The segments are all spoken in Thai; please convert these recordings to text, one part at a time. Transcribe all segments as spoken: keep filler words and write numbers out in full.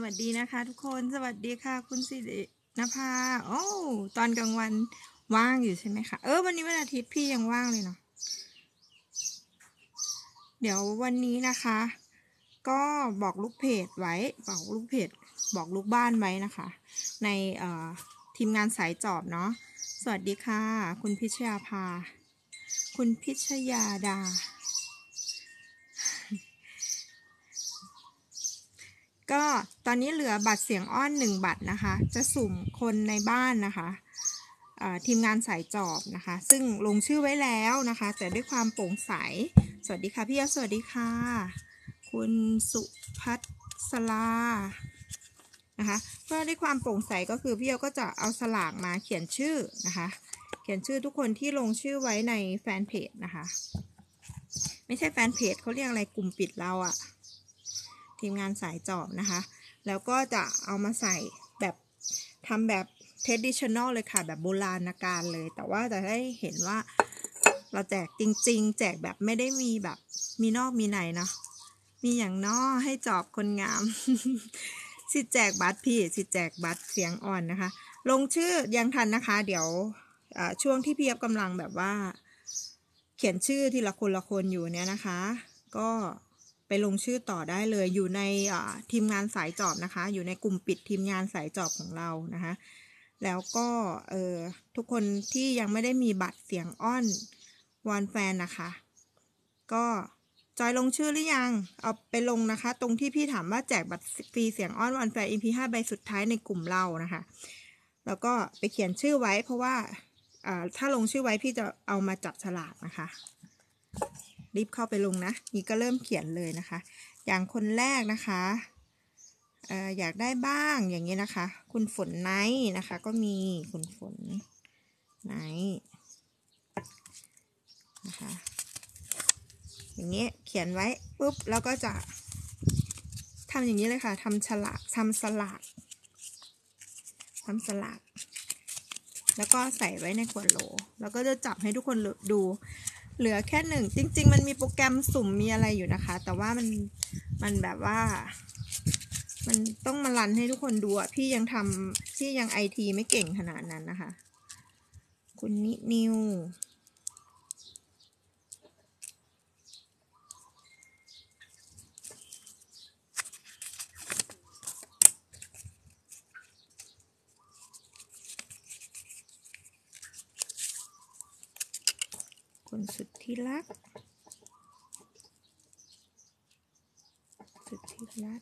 วัสดีนะคะทุกคนสวัสดีค่ะคุณสิรินภาโอ้ตอนกลางวันว่างอยู่ใช่ไหมคะเออวันนี้วันอาทิตย์พี่ยังว่างเลยเนาะเดี๋ยววันนี้นะคะ ก็บอกลูกเพจไว้บอกลูกเพจบอกลูกบ้านไว้นะคะ ในเอ่อทีมงานสายจอบเนาะสวัสดีค่ะคุณพิชยาภาคุณพิชยาดาก็ตอนนี้เหลือบัตรเสียงอ้อนหนึ่งบัตรนะคะจะสุ่มคนในบ้านนะคะทีมงานสายจอบนะคะซึ่งลงชื่อไว้แล้วนะคะแต่ด้วยความโปร่งใสสวัสดีค่ะพี่ยศสวัสดีค่ะคุณสุพัสรานะคะเพื่อด้วยความโปร่งใสก็คือพี่ยศก็จะเอาสลากมาเขียนชื่อนะคะเขียนชื่อทุกคนที่ลงชื่อไว้ในแฟนเพจนะคะไม่ใช่แฟนเพจเขาเรียกอะไรกลุ่มปิดเราอะทีมงานสายจอบนะคะแล้วก็จะเอามาใส่แบบทำแบบ traditional เลยค่ะแบบโบราณการเลยแต่ว่าจะได้เห็นว่าเราแจกจริงๆแจกแบบไม่ได้มีแบบมีนอกมีในเนาะมีอย่างน้อให้จอบคนงาม สิแจกบัตรพี่สิแจกบัตรเสียงอ่อนนะคะลงชื่อยังทันนะคะเดี๋ยวช่วงที่พี่ยับกำลังแบบว่าเขียนชื่อทีละคนละคนอยู่เนี่ยนะคะก็ไปลงชื่อต่อได้เลยอยู่ในทีมงานสายจอบนะคะอยู่ในกลุ่มปิดทีมงานสายจอบของเรานะคะแล้วก็เออทุกคนที่ยังไม่ได้มีบัตรเสียงอ้อนวอนแฟนนะคะก็จอยลงชื่อหรือยังเอาไปลงนะคะตรงที่พี่ถามว่าแจกบัตรฟรีเสียงอ้อนวอนแฟน อี พี ห้า ใบสุดท้ายในกลุ่มเรานะคะแล้วก็ไปเขียนชื่อไว้เพราะว่าถ้าลงชื่อไว้พี่จะเอามาจับฉลากนะคะรีบเข้าไปลงนะนี่ก็เริ่มเขียนเลยนะคะอย่างคนแรกนะคะเอ่ออยากได้บ้างอย่างนี้นะคะคุณฝนไนท์นะคะก็มีคุณฝนไนท์นะคะอย่างนี้เขียนไว้ปุ๊บแล้วก็จะทำอย่างนี้เลยค่ะทำฉลากทำสลากทำสลากแล้วก็ใส่ไว้ในขวดโหลแล้วก็จะจับให้ทุกคนดูเหลือแค่หนึ่งจริงๆมันมีโปรแกรมสุ่มมีอะไรอยู่นะคะแต่ว่ามันมันแบบว่ามันต้องมารันให้ทุกคนดูอ่ะพี่ยังทำพี่ยังไอทีไม่เก่งขนาดนั้นนะคะคุณนินิวคุณสุดที่รักสุดที่รัก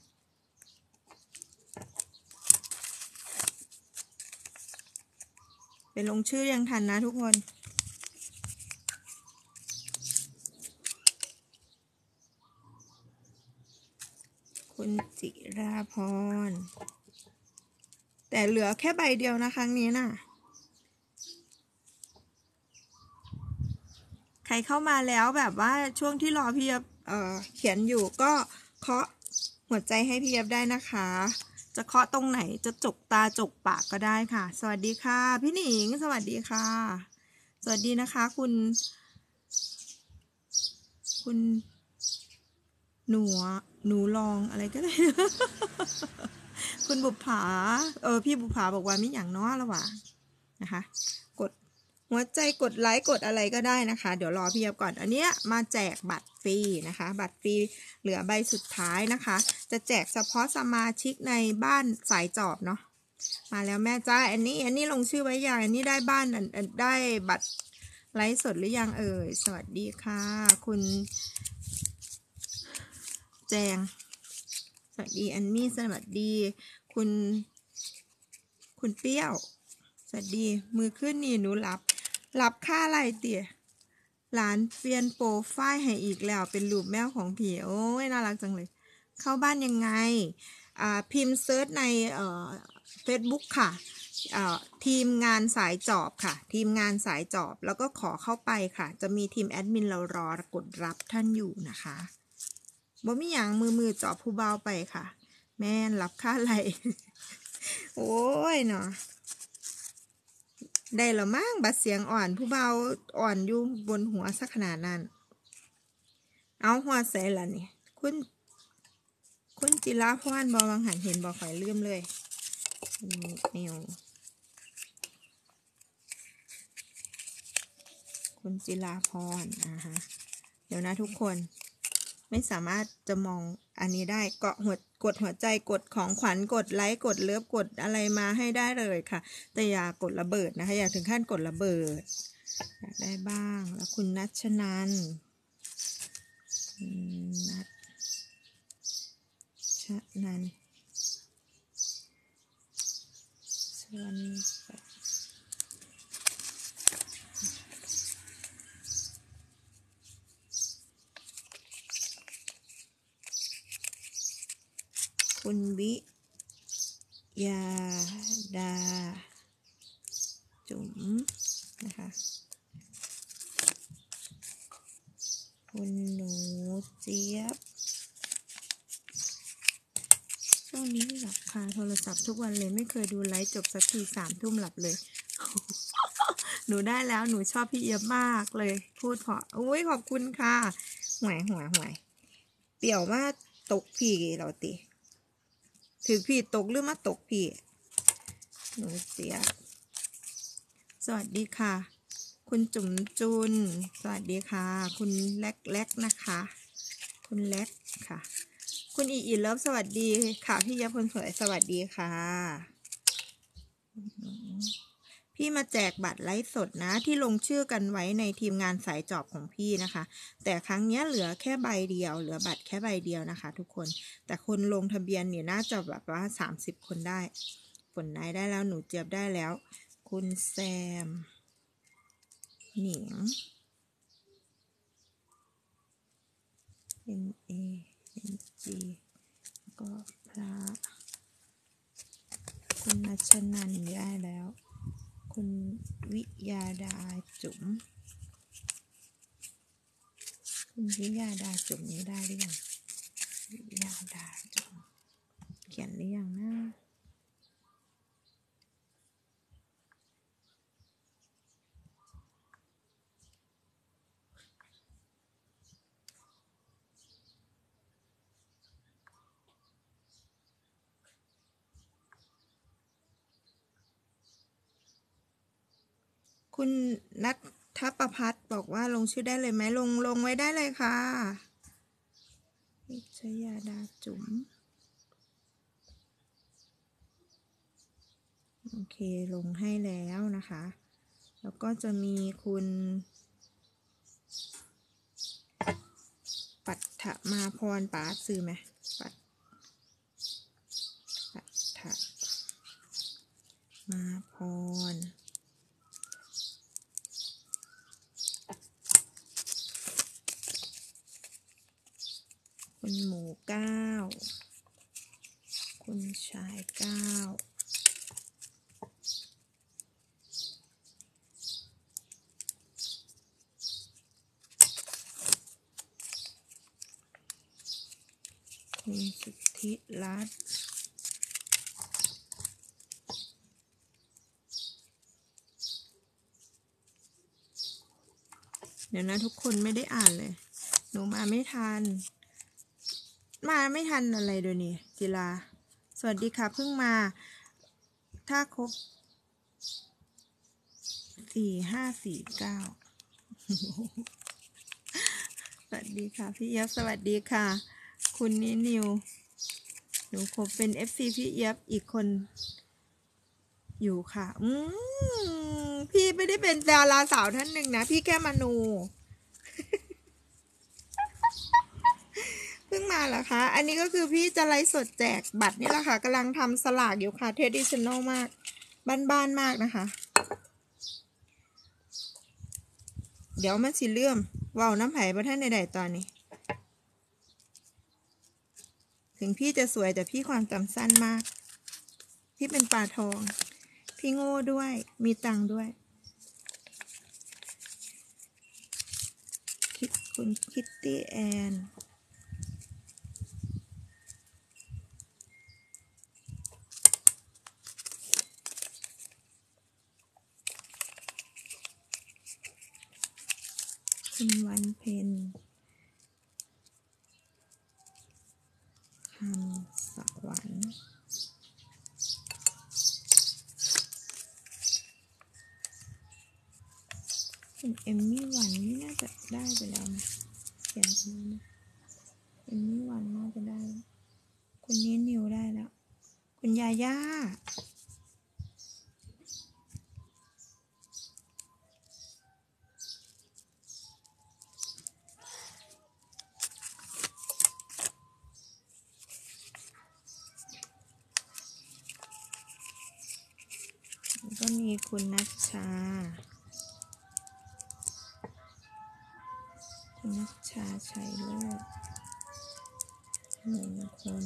ไปลงชื่อยังทันนะทุกคนคุณจิราพรแต่เหลือแค่ใบเดียวนะครั้งนี้น่ะใครเข้ามาแล้วแบบว่าช่วงที่รอพี่ยับเอ่อเขียนอยู่ก็เคาะหัวใจให้พี่ยับได้นะคะจะเคาะตรงไหนจะจกตาจกปากก็ได้ค่ะสวัสดีค่ะพี่หนิงสวัสดีค่ะสวัสดีนะคะคุณคุณหนูหนูลองอะไรก็ได้ คุณบุปผาเออพี่บุปผาบอกว่ามีอย่างน้อยละว่ะนะคะกดหัวใจกดไลค์กดอะไรก็ได้นะคะเดี๋ยวรอพี่ยับก่อนอันเนี้ยมาแจกบัตรฟรีนะคะบัตรฟรีเหลือใบสุดท้ายนะคะจะแจกเฉพาะสมาชิกในบ้านสายจอบเนาะมาแล้วแม่จ้าอันนี้อันนี้ลงชื่อไว้ยังอันนี้ได้บ้านได้บัตรไลฟ์สดหรือยังเอ่ยสวัสดีค่ะคุณแจงสวัสดีอันมี่สวัสดีคุณคุณเปรี้ยวสวัสดีมือขึ้นนี่หนูรับรับค่าอะไรเตี๋ยหลานเปลี่ยนโปรไฟล์ให้อีกแล้วเป็นรูปแมวของพี่โอ้ยน่ารักจังเลยเข้าบ้านยังไงอ่าพิมพ์เซิร์ชในเอ่อ Facebook ค่ะอ่าทีมงานสายจอบค่ะทีมงานสายจอบแล้วก็ขอเข้าไปค่ะจะมีทีมแอดมินเรารอกดรับท่านอยู่นะคะบ่มีอย่างมือมือจอบผู้เบาไปค่ะแม่นรับค่าอะไรโอ้ยเนาะได้หรอมั่งบัดเสียงอ่อนผู้เบาอ่อนอยู่บนหัวสักขนาดนั้นเอาหัวใส่ละนี่คุณคุณจิราพรบอวังหันเห็นบอข่อยลืมเลยนิวคุณจิราพรอ่าฮะเดี๋ยวนะทุกคนไม่สามารถจะมองอันนี้ได้เกาะหัวกดหัวใจกดของขวัญกดไลค์กดเลิฟกดอะไรมาให้ได้เลยค่ะแต่อย่ากดระเบิดนะคะอย่าถึงขั้นกดระเบิดอยากได้บ้างแล้วคุณนัชนันนัชนันสวัสดีคุณวิยาดาจุ๋มนะคะคุณหนูเจี๊ยบช่วงนี้หลับคาโทรศัพท์ทุกวันเลยไม่เคยดูไลฟ์จบสักทีสามทุ่มหลับเลย หนูได้แล้วหนูชอบพี่เอียบมากเลยพูดเพราะอุ้ยขอบคุณค่ะหวยหวยหวยเปี่ยวมากตกพี่เราติถือพี่ตกหรือมาตกพี่หนูเสียสวัสดีค่ะคุณจุ๋มจุนสวัสดีค่ะคุณเล็กเล็กนะคะคุณเล็กค่ะคุณอีอีเลิฟสวัสดีค่ะพี่ยับคนสวยสวัสดีค่ะพี่มาแจกบัตรไลฟ์สดนะที่ลงชื่อกันไว้ในทีมงานสายจอบของพี่นะคะแต่ครั้งนี้เหลือแค่ใบเดียวเหลือบัตรแค่ใบเดียวนะคะทุกคนแต่คนลงทะเบียนเนี่ยน่าจะแบบว่าสามสิบคนได้ฝนนายได้แล้วหนูเจี๊ยบได้แล้วคุณแซมหนิง N A N G ก็พระคุณนัชนันได้แล้วคุณวิยาดาจุ๋มคุณวิยาดาจุ๋มนี้ได้หรือยังวิยาดาจุ๋มเขียนหรือยังนะคุณนัททัพประพัฒน์บอกว่าลงชื่อได้เลยไหมลงลงไว้ได้เลยค่ะวิชยาดาจุ๋มโอเคลงให้แล้วนะคะแล้วก็จะมีคุณปัทมาพรป๋าซื้อไหมปัทปัทมาพรคุณหมูเก้าคุณชายเก้าคุณสุทธิรัตน์เดี๋ยวนะทุกคนไม่ได้อ่านเลยหนูมาไม่ทันมาไม่ทันอะไรเดี๋ยวนี้จิลาสวัสดีค่ะเพิ่งมาถ้าครบสี่ห้าสี่เก้าสวัสดีค่ะพี่เอี๊ยบสวัสดีค่ะคุณนินิวหนูคบเป็น เอฟ ซี พี่เอี๊ยบอีกคนอยู่ค่ะอืมพี่ไม่ได้เป็นดาราสาวท่านหนึ่งนะพี่แค่มานูเพิ่งมาเหรอคะอันนี้ก็คือพี่จะไลฟ์สดแจกบัตรนี่แหละค่ะกำลังทำสลากอยู่ค่ะเทดิชันแนลมากบ้านๆมากนะคะเดี๋ยวมันสิเลื่อมว่าวน้ำไผ่ประท่านใดๆตอนนี้ถึงพี่จะสวยแต่พี่ความจำสั้นมากพี่เป็นปลาทองพี่โง่ด้วยมีตังค์ด้วยคิดคุณคิตตี้แอนคุณวันเพ็ญคสวรรค์คุณเอมมี่วันนี่น่าจะได้ไปแล้วนะเขียนมานะเอมมี่วันน่าจะได้คุณนี้นิวได้แล้วคุณยาย่าก็มีคุณนัชชาคุณนัชชาชัยเลิศหนึ่งคน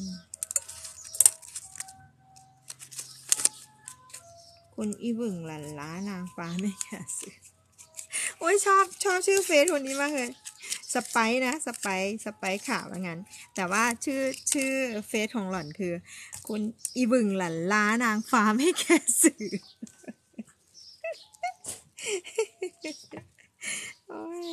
คุณอีบึ่งหลันล้านางฟ้าไม่แค่ซื้อโอ้ยชอบชอบชื่อเฟซคนนี้มากเลยสไปนะสไปสไปข่าวว่างั้นแต่ว่าชื่อชื่อเฟซของหล่อนคือคุณอีบึ่งหลันล้านางฟ้าไม่แค่สื่อโอ้ย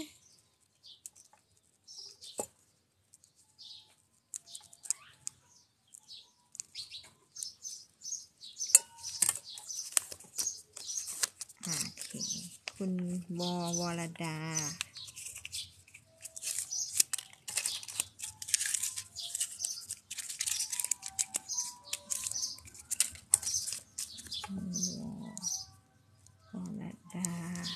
โอเคคุณวอวรดาวรดา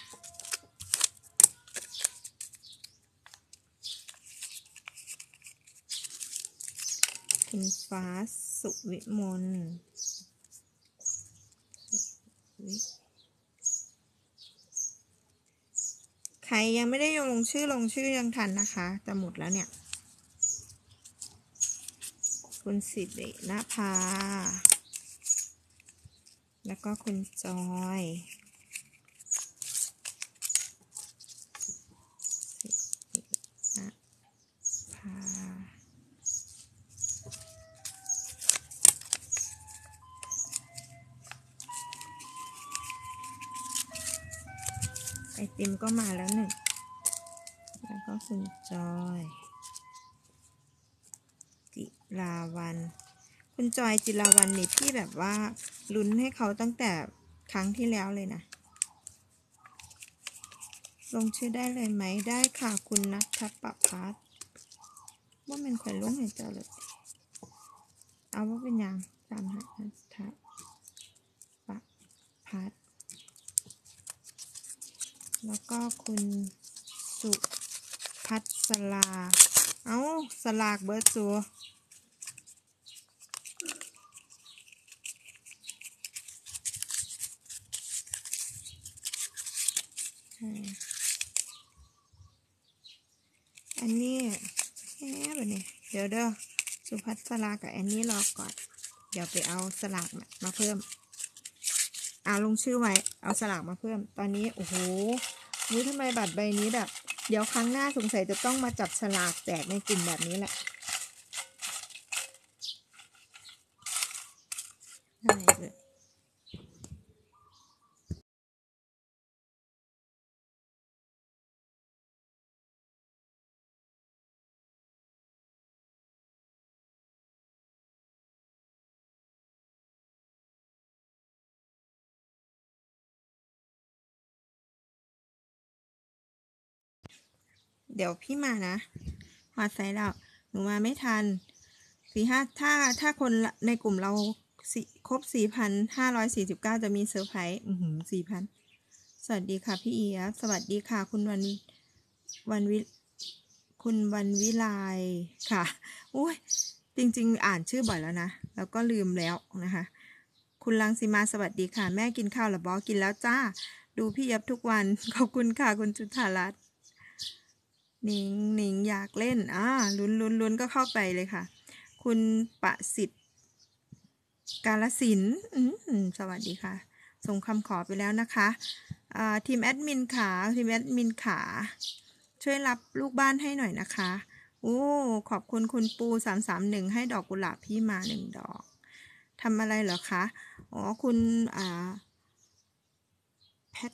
คุณฟ้าสุวิมลวิใครยังไม่ได้ลงชื่อลงชื่อยังทันนะคะจะหมดแล้วเนี่ยคุณสิริณภาแล้วก็คุณจอยสิริณภาไอติมก็มาแล้วหนึ่งแล้วก็คุณจอยจิราวันคุณจอยจิราวันนี่พี่แบบว่าลุ้นให้เขาตั้งแต่ครั้งที่แล้วเลยนะลงชื่อได้เลยไหมได้ค่ะคุณนัทประภัสว่ามันข่อยลงให้เจ้าเลยเอาว่าเป็นยังตามหานัทประภัสแล้วก็คุณสุพัสราเอ้าสลากเบอร์ซัวอันนี้แค่แบบนี้เดี๋ยวเด้อสุพัสรากับอันนี้รอก่อนเดี๋ยวไปเอาสลากมาเพิ่มเอาลงชื่อไว้เอาสลากมาเพิ่มตอนนี้โอ้โหนี่ทำไมบัตรใบนี้แบบเดี๋ยวครั้งหน้าสงสัยจะต้องมาจับฉลากแจกในกลุ่มแบบนี้แหละได้เลยเดี๋ยวพี่มานะมาใส่แล้วหนูมาไม่ทันสี่ห้าถ้าถ้าคนในกลุ่มเราครบสี่พันห้าร้อยสี่สิบเก้าจะมีเซอร์ไพรส์อือหือสี่พันสวัสดีค่ะพี่เอียสวัสดีค่ะคุณวันวันวิคุณวันวิไลค่ะอุ้ยจริงๆอ่านชื่อบ่อยแล้วนะแล้วก็ลืมแล้วนะคะคุณลังสีมาสวัสดีค่ะแม่กินข้าวหรือบอกินแล้วจ้าดูพี่ยับทุกวันขอบคุณค่ะคุณจุฑารัตน์หนิงหนิงอยากเล่นอ่าลุ้นลุ้นลุ้นก็เข้าไปเลยค่ะคุณประสิทธิ์กาลสินอืมสวัสดีค่ะส่งคำขอไปแล้วนะคะทีมแอดมินขาทีมแอดมินขาช่วยรับลูกบ้านให้หน่อยนะคะโอ้ขอบคุณคุณปูสามสามหนึ่งให้ดอกกุหลาบพี่มาหนึ่งดอกทำอะไรเหรอคะอ๋อคุณอ่าแพท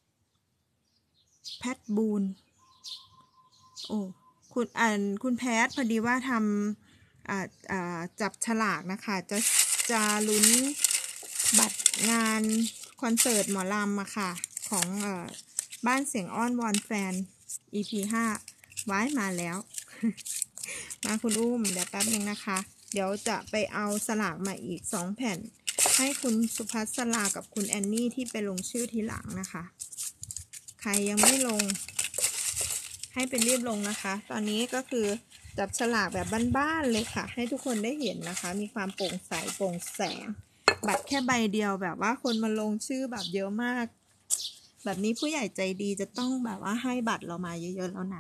แพทบูนโอ้คุณอ่านคุณแพทพอดีว่าทอ่าอ่าจับฉลากนะคะจะจะลุ้นบัตรงานคอนเสิร์ตหมอลำอะค่ะของเอ่อบ้านเสียงอ้อนวอนแฟน อี พี ห้าไว้มาแล้ว มาคุณอุ้มเดี๋ยวแป๊บนึงนะคะเดี๋ยวจะไปเอาสลากมาอีกสองแผ่นให้คุณสุภัสรากับคุณแอนนี่ที่ไปลงชื่อทีหลังนะคะใครยังไม่ลงให้เป็นรีบลงนะคะตอนนี้ก็คือจับฉลากแบบบ้านๆเลยค่ะให้ทุกคนได้เห็นนะคะมีความโปร่งใสโปร่งแสงบัตรแค่ใบเดียวแบบว่าคนมาลงชื่อแบบเยอะมากแบบนี้ผู้ใหญ่ใจดีจะต้องแบบว่าให้บัตรเรามาเยอะๆแล้วนะ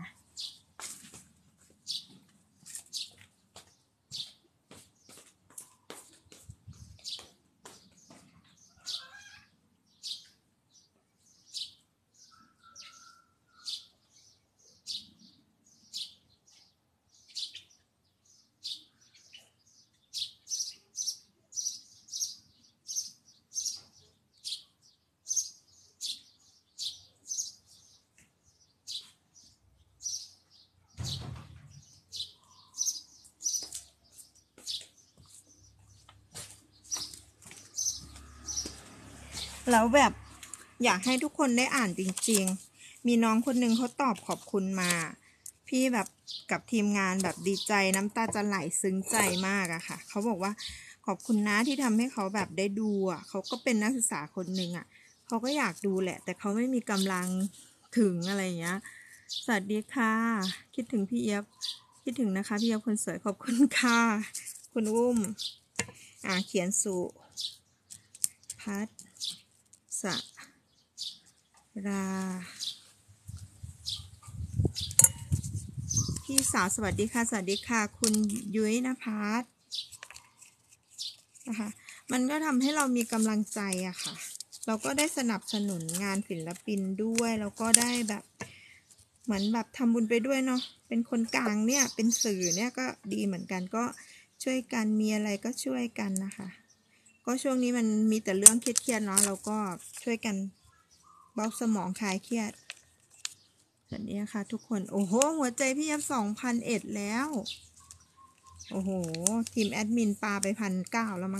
แล้วแบบอยากให้ทุกคนได้อ่านจริงๆมีน้องคนหนึ่งเขาตอบขอบคุณมาพี่แบบกับทีมงานแบบดีใจน้ำตาจะไหลซึ้งใจมากอะค่ะเขาบอกว่าขอบคุณนะที่ทำให้เขาแบบได้ดูอะเขาก็เป็นนักศึกษาคนหนึ่งอะเขาก็อยากดูแหละแต่เขาไม่มีกำลังถึงอะไรอย่างเงี้ยสวัสดีค่ะคิดถึงพี่เอี๊ยบคิดถึงนะคะพี่เอี๊ยบคนสวยขอบคุณค่ะคุณอุ้มอ่าเขียนสุพัฒสราพี่สาวสวัสดีค่ะสวัสดีค่ะคุณยุ้ยนภัสนะคะมันก็ทำให้เรามีกำลังใจอะค่ะเราก็ได้สนับสนุนงานศิลปินด้วยแล้วก็ได้แบบเหมือนแบบทำบุญไปด้วยเนาะเป็นคนกลางเนี่ยเป็นสื่อเนี่ยก็ดีเหมือนกันก็ช่วยกันมีอะไรก็ช่วยกันนะคะก็ช่วงนี้มันมีแต่เรื่องเครียดๆเนาะเราก็ช่วยกันเบาสมองคลายเครียดสวัสดีค่ะทุกคนโอ้โหหัวใจพี่ยับสองพันเอ็ดแล้วโอ้โหทีมแอดมินปาไปพันเก้าแล้วมั้ง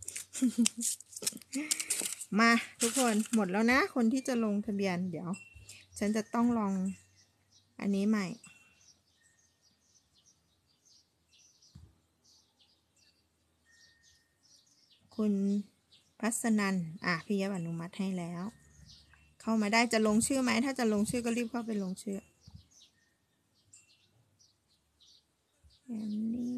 มาทุกคนหมดแล้วนะคนที่จะลงทะเบียนเดี๋ยวฉันจะต้องลองอันนี้ใหม่คุณพัสนันอ่ะพี่ยับอนุมัติให้แล้วเข้ามาได้จะลงชื่อไหมถ้าจะลงชื่อก็รีบเข้าไปลงชื่อแอนนี่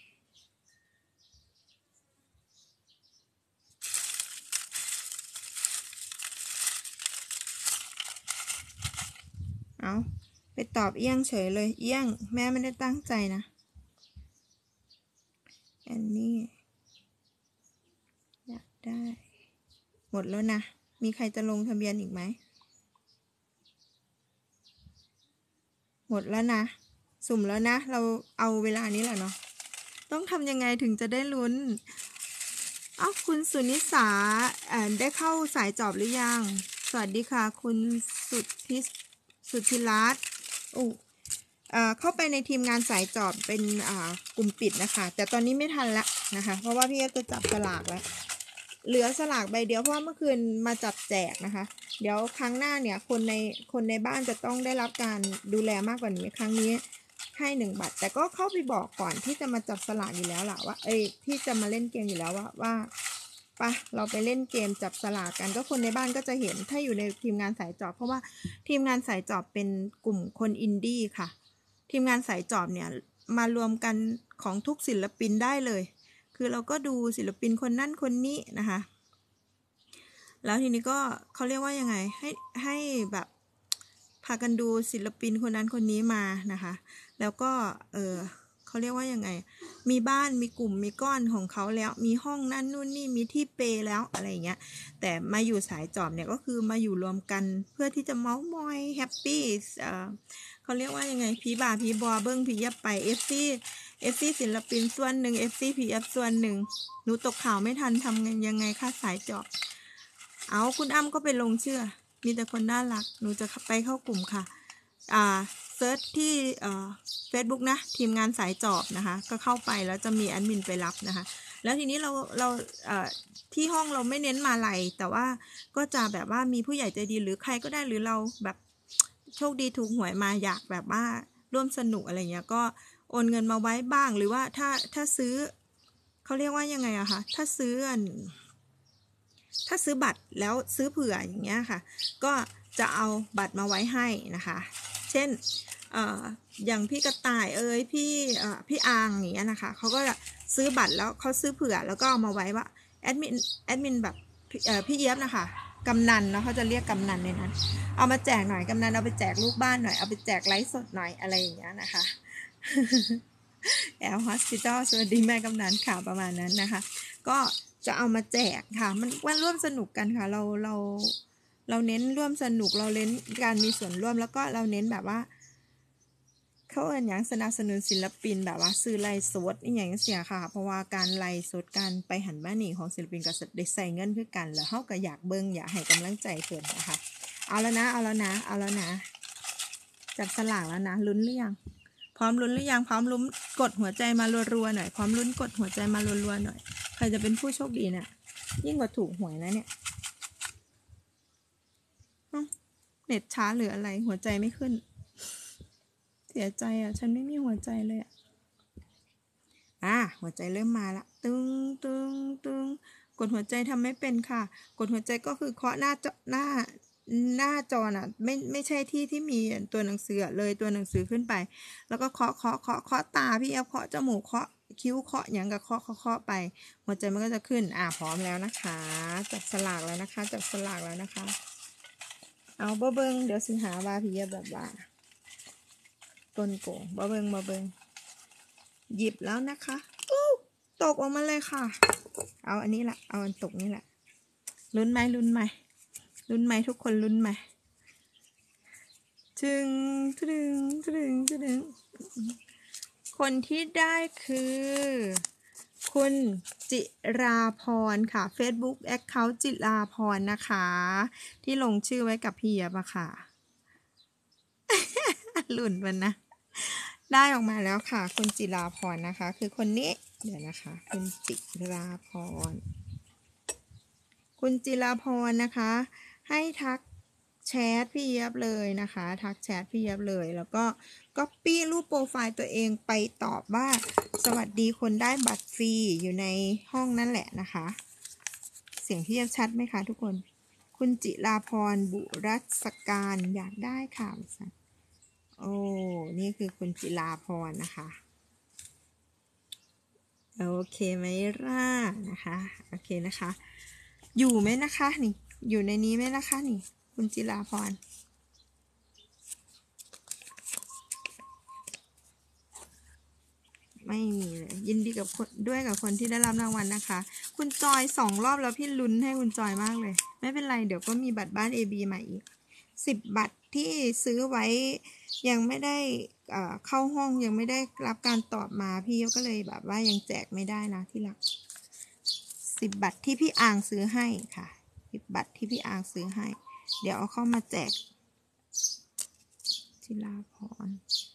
เอาไปตอบเอี้ยงเฉยเลยเอี้ยงแม่ไม่ได้ตั้งใจนะแอนนี่อยากได้หมดแล้วนะมีใครจะลงทะเบียนอีกไหมหมดแล้วนะสุ่มแล้วนะเราเอาเวลานี้แหละเนาะต้องทำยังไงถึงจะได้ลุ้นอ้าวคุณสุนิสาเอ่อได้เข้าสายจอบหรือยังสวัสดีค่ะคุณสุทธิสุทธิรัตน์โอ้เอ่อเข้าไปในทีมงานสายจอบเป็นอ่ากลุ่มปิดนะคะแต่ตอนนี้ไม่ทันละนะคะเพราะว่าพี่ก็จะจับสลากแล้วเหลือสลากใบเดียวเพราะว่าเมื่อคืนมาจับแจกนะคะเดี๋ยวครั้งหน้าเนี่ยคนในคนในบ้านจะต้องได้รับการดูแลมากกว่านี้ครั้งนี้ให้หนึ่งบัตรแต่ก็เข้าไปบอกก่อนที่จะมาจับสลากอยู่แล้วล่ะว่าเอ้ยที่จะมาเล่นเกมอยู่แล้วว่าว่าปะเราไปเล่นเกมจับสลากกันก็คนในบ้านก็จะเห็นถ้าอยู่ในทีมงานสายจอบเพราะว่าทีมงานสายจอบเป็นกลุ่มคนอินดี้ค่ะทีมงานสายจอบเนี่ยมารวมกันของทุกศิลปินได้เลยคือเราก็ดูศิลปินคนนั่นคนนี้นะคะแล้วทีนี้ก็เขาเรียกว่ายังไงให้ให้แบบพากันดูศิลปินคนนั้นคนนี้มานะคะแล้วก็เออเขาเรียกว่ายังไงมีบ้านมีกลุ่มมีก้อนของเขาแล้วมีห้องนั่นนู่นนี่มีที่เปแล้วอะไรอย่างเงี้ยแต่มาอยู่สายจอบเนี่ยก็คือมาอยู่รวมกันเพื่อที่จะเมาส์มอยแฮปปี้เออเขาเรียกว่ายังไงพีบาพีบอเบิ้งพียับไปเอฟซีเอฟซีศิลปินส่วนหนึ่งเอฟซีพียับส่วนหนึ่งหนูตกข่าวไม่ทันทำยังไงค่าสายจอบเอาคุณอ้ำก็ไปลงเชื่อมีแต่คนน่ารักหนูจะไปเข้ากลุ่มค่ะอ่าเซิร์ชที่เอ่อ Facebook นะทีมงานสายจอบนะคะก็เข้าไปแล้วจะมีแอดมินไปรับนะคะแล้วทีนี้เราเราเอ่อที่ห้องเราไม่เน้นมาลัยแต่ว่าก็จะแบบว่ามีผู้ใหญ่ใจดีหรือใครก็ได้หรือเราแบบโชคดีถูกหวยมาอยากแบบว่าร่วมสนุกอะไรเงี้ยก็โอนเงินมาไว้บ้างหรือว่าถ้าถ้าซื้อเขาเรียกว่ายังไงอะคะถ้าซื้ออันถ้าซื้อบัตรแล้วซื้อเผื่ออย่างเงี้ยค่ะก็จะเอาบัตรมาไว้ให้นะคะเช่นเอ่ออย่างพี่กระต่ายเอ้ยพี่เอ่อพี่อางอย่างเงี้ยนะคะเขาก็ซื้อบัตรแล้วเขาซื้อเผื่อแล้วก็เอามาไว้ว่าแอดมินแอดมินแบบเอ่อพี่เอี๊ยบนะคะกำนันเนาะเขาจะเรียกกำนันในนั้นเอามาแจกหน่อยกำนันเอาไปแจกลูกบ้านหน่อยเอาไปแจกไลฟ์สดหน่อยอะไรอย่างเงี้ยนะคะแอลฮอสพิทอลสวัสดีแม่กำนันค่ะประมาณนั้นนะคะก็จะเอามาแจกค่ะมันว่าร่วมสนุกกันค่ะเราเราเราเน้นร่วมสนุกเราเน้นการมีส่วนร่วมแล้วก็เราเน้นแบบว่าเขาเอ่นอย่างสนับสนุนศิลปินแบบว่าซื้อไลฟ์สดนี่อย่างเสียค่ะเพราะว่าการไลฟ์สดการไปหันบ้านหนีของศิลปินก็ได้ใส่เงินคือกันแล้วเขาก็อยากเบิ่งอยากให้กำลังใจเพิ่นนะคะเอาแล้วนะเอาแล้วนะเอาแล้วนะจับสลากแล้วนะลุ้นหรือยังพร้อมลุ้นหรือยังพร้อมลุ้นกดหัวใจมารัวๆหน่อยพร้อมลุ้นกดหัวใจมารัวๆหน่อยใครจะเป็นผู้โชคดีเนี่ยยิ่งกว่าถูกหวยนะเนี่ยเน็ตช้าหรืออะไรหัวใจไม่ขึ้นเสียใจอ่ะฉันไม่มีหัวใจเลยอ่ะอ่ะหัวใจเริ่มมาละตึงตึงตึงกดหัวใจทำไม่เป็นค่ะกดหัวใจก็คือเคาะหน้าจอหน้าหน้าจอน่ะไม่ไม่ใช่ที่ที่มีตัวหนังสือเลยตัวหนังสือขึ้นไปแล้วก็เคาะเคาะเคาะเคาะตาพี่เอฟเคาะจมูกเคาะคิ้วเคาะอย่างกับเคาะเคาะเคาะไปหัวใจมันก็จะขึ้นอ่ะพร้อมแล้วนะคะจับสลากแล้วนะคะจับสลากแล้วนะคะเอาบ่เบิงเดี๋ยวสิหาว่าพี่เอฟแบบว่าต้นโกงบ่เบิงบ่เบิงหยิบแล้วนะคะอู้ตกออกมาเลยค่ะเอาอันนี้แหละเอาอันตกนี่แหละลุ้นไหมลุ้นไหมลุ้นไหมทุกคนลุ้นไหมถึงถึงถึงถึงคนที่ได้คือคุณจิราพรค่ะ Facebook Account จิราพรนะคะที่ลงชื่อไว้กับพี่เอี๊ยบอะค่ะ หลุ่นมันนะได้ออกมาแล้วค่ะคุณจิราพรนะคะคือคนนี้เดี๋ยวนะคะคุณจิราพรคุณจิราพรนะคะให้ทักแชทพี่เอี๊ยบเลยนะคะทักแชทพี่เอี๊ยบเลยแล้วก็ก๊อปปี้รูปโปรไฟล์ตัวเองไปตอบว่าสวัสดีคนได้บัตรฟรีอยู่ในห้องนั่นแหละนะคะเสียงพี่เอี๊ยบชัดไหมคะทุกคนคุณจิราพรบุรัศการอยากได้ค่ะโอ้นี่คือคุณจิราพรนะคะโอเคไหมล่ะนะคะโอเคนะคะอยู่ไหมนะคะนี่อยู่ในนี้ไหมนะคะนี่คุณจิราพรไม่มีเลยยินดีกับคนด้วยกับคนที่ได้รับรางวัลนะคะคุณจอยสองรอบแล้วพี่ลุ้นให้คุณจอยมากเลยไม่เป็นไรเดี๋ยวก็มีบัตรบ้าน เอ บี มาอีกสิบบัตรที่ซื้อไว้ยังไม่ได้เอ่อเข้าห้องยังไม่ได้รับการตอบมาพี่ก็เลยแบบว่ายังแจกไม่ได้นะที่รักสิบบัตรที่พี่อางซื้อให้ค่ะสิบบัตรที่พี่อางซื้อให้เดี๋ยวเอาเข้ามาแจกจิราพร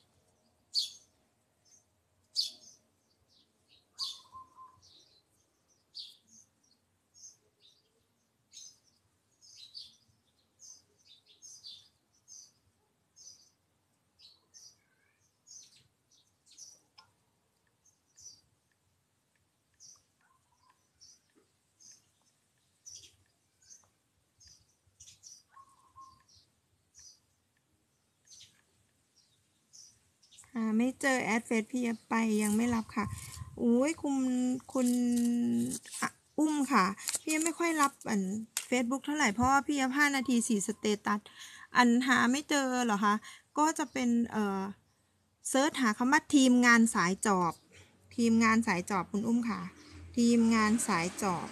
ไม่เจอแอดเฟซพี่ไปยังไม่รับค่ะอุ้ยคุณคุณอุ้มค่ะพี่ไม่ค่อยรับอันเฟซบุ๊กเท่าไหร่เพราะว่าพี่ห้านาทีสี่สเตตัสอันหาไม่เจอเหรอคะก็จะเป็นเอ่อเซิร์ชหาคำว่าทีมงานสายจอบทีมงานสายจอบคุณอุ้มค่ะทีมงานสายจอบ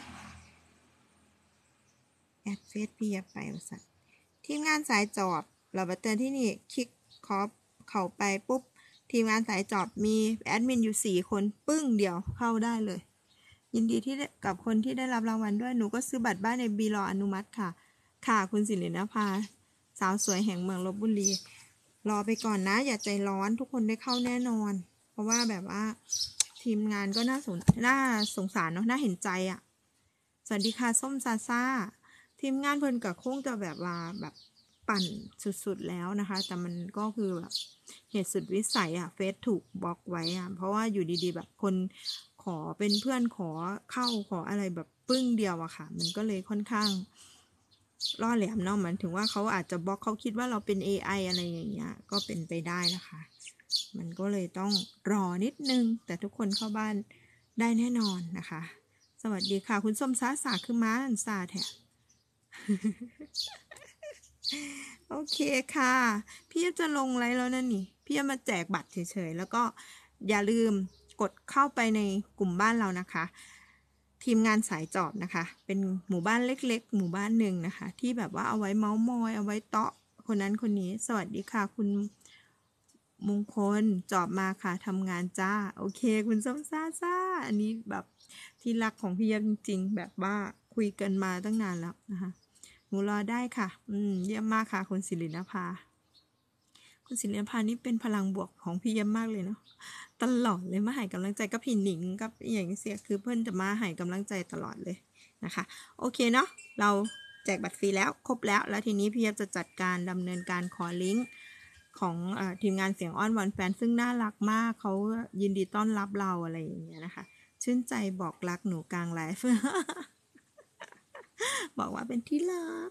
แอดเฟซพี่ไปสัตว์ทีมงานสายจอบเราไปเตือนที่นี่คลิกคอปเข้าไปปุ๊บทีมงานสายจอบมีแอดมินอยู่สี่คนปึ้งเดียวเข้าได้เลยยินดีที่กับคนที่ได้รับรางวัลด้วยหนูก็ซื้อบัตรบ้านในบีรออนุมัติค่ะค่ะคุณศิรินภาสาวสวยแห่งเมืองลพบุรีรอไปก่อนนะอย่าใจร้อนทุกคนได้เข้าแน่นอนเพราะว่าแบบว่าทีมงานก็น่าสงน่าสงสารเนาะน่าเห็นใจอะ่ะสวัสดีค่ะส้มซาซ่าทีมงานเพิ่นกับคงจะแบบว่าแบบปั่นสุดๆแล้วนะคะแต่มันก็คือแบบเหตุสุดวิสัยอะเฟซถูกบล็อกไว้อะเพราะว่าอยู่ดีๆแบบคนขอเป็นเพื่อนขอเข้าขออะไรแบบปึ้งเดียวอะค่ะมันก็เลยค่อนข้างล่อแหลมเนาะมันถึงว่าเขาอาจจะบล็อกเขาคิดว่าเราเป็น เอ ไอ อะไรอย่างเงี้ยก็เป็นไปได้นะคะมันก็เลยต้องรอนิดนึงแต่ทุกคนเข้าบ้านได้แน่นอนนะคะสวัสดีค่ะคุณส้มซาสาคือม้าอันซาแท้ โอเคค่ะพี่จะลงไลฟ์แล้วนะนี่พี่จะมาแจกบัตรเฉยๆแล้วก็อย่าลืมกดเข้าไปในกลุ่มบ้านเรานะคะทีมงานสายจอบนะคะเป็นหมู่บ้านเล็กๆหมู่บ้านหนึ่งนะคะที่แบบว่าเอาไว้เมาส์มอยเอาไว้เตาะคนนั้นคนนี้สวัสดีค่ะคุณมงคลจอบมาค่ะทำงานจ้าโอเคคุณส้มซ่าซ่าอันนี้แบบที่รักของพี่ยับจริงๆแบบว่าคุยกันมาตั้งนานแล้วนะคะหนูรอได้ค่ะอืมเยี่ยมมากค่ะคุณศิรินภาคุณศิรินภานี่เป็นพลังบวกของพี่เยี่ยมมากเลยเนาะตลอดเลยมาให้กำลังใจกับพี่หนิงกับอย่างเสียคือเพื่อนจะมาให้กำลังใจตลอดเลยนะคะโอเคเนาะเราแจกบัตรฟรีแล้วครบแล้วแล้วทีนี้พี่เยี่ยมจะจัดการดำเนินการขอลิงก์ของเอ่อทีมงานเสียงอ้อนวอนแฟนซึ่งน่ารักมากเขายินดีต้อนรับเราอะไรอย่างเงี้ยนะคะชื่นใจบอกรักหนูกลางไลฟ์ บอกว่าเป็นที่รัก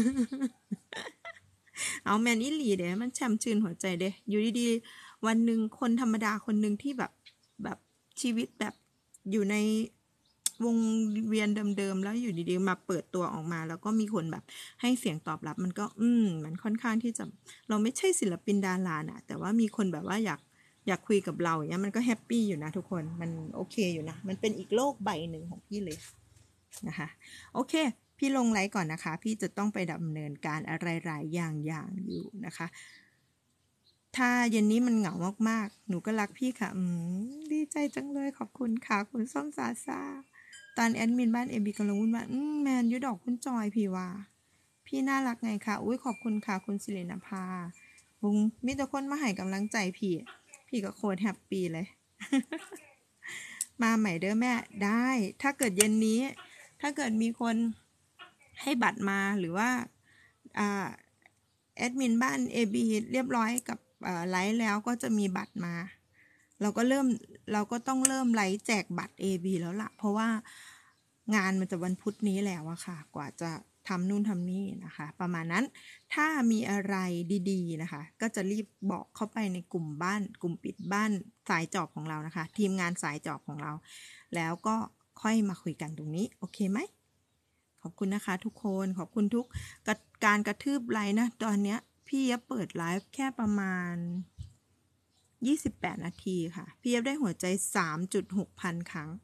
เอาแมนอีหลีเด้มันแช่มชื่นหัวใจเด้อยู่ดีๆวันหนึ่งคนธรรมดาคนหนึ่งที่แบบแบบชีวิตแบบอยู่ในวงเวียนเดิมๆแล้วอยู่ดีๆมาเปิดตัวออกมาแล้วก็มีคนแบบให้เสียงตอบรับมันก็อืมมันค่อนข้างที่จะเราไม่ใช่ศิลปินดารานะแต่ว่ามีคนแบบว่าอยากอยากคุยกับเราอย่างเงี้ยมันก็แฮปปี้อยู่นะทุกคนมันโอเคอยู่นะมันเป็นอีกโลกใบหนึ่งของพี่เลยนะคะโอเคพี่ลงไลฟ์ก่อนนะคะพี่จะต้องไปดำเนินการอะไรหลายอย่างอย่างอยู่นะคะถ้าเย็นนี้มันเหงามากๆหนูก็รักพี่ค่ะอืมดีใจจังเลยขอบคุณค่ะคุณส้มซาซาตอนแอดมินบ้านเอบีกำลังวุ่นวายอืมแมนยูดอกคุณจอยพี่ว่าพี่น่ารักไงคะอุ้ยขอบคุณค่ะคุณศิรินภาบุงมีแต่คนมาให้กำลังใจพี่พี่ก็โคตรแฮปปี้เลย มาใหม่เด้อแม่ได้ถ้าเกิดเย็นนี้ถ้าเกิดมีคนให้บัตรมาหรือว่าอ่าแอดมินบ้าน เอ บี เรียบร้อยกับไลฟ์แล้วก็จะมีบัตรมาเราก็เริ่มเราก็ต้องเริ่มไลฟ์แจกบัตร เอ บี แล้วล่ะเพราะว่างานมันจะวันพุธนี้แล้วอะค่ะกว่าจะทำนู่นทำนี่นะคะประมาณนั้นถ้ามีอะไรดีๆนะคะก็จะรีบบอกเข้าไปในกลุ่มบ้านกลุ่มปิดบ้านสายจอบของเรานะคะทีมงานสายจอบของเราแล้วก็ค่อยมาคุยกันตรงนี้โอเคไหมขอบคุณนะคะทุกคนขอบคุณทุกการกระทืบไลน์นะตอนเนี้ยพี่ยับเปิดไลฟ์แค่ประมาณยี่สิบแปดนาทีค่ะพี่ยับได้หัวใจ สามจุดหก พันครั้ง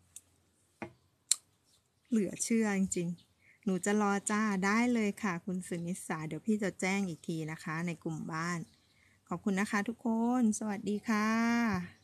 เหลือเชื่อจริงๆหนูจะรอจ้าได้เลยค่ะคุณสุนิสาเดี๋ยวพี่จะแจ้งอีกทีนะคะในกลุ่มบ้านขอบคุณนะคะทุกคนสวัสดีค่ะ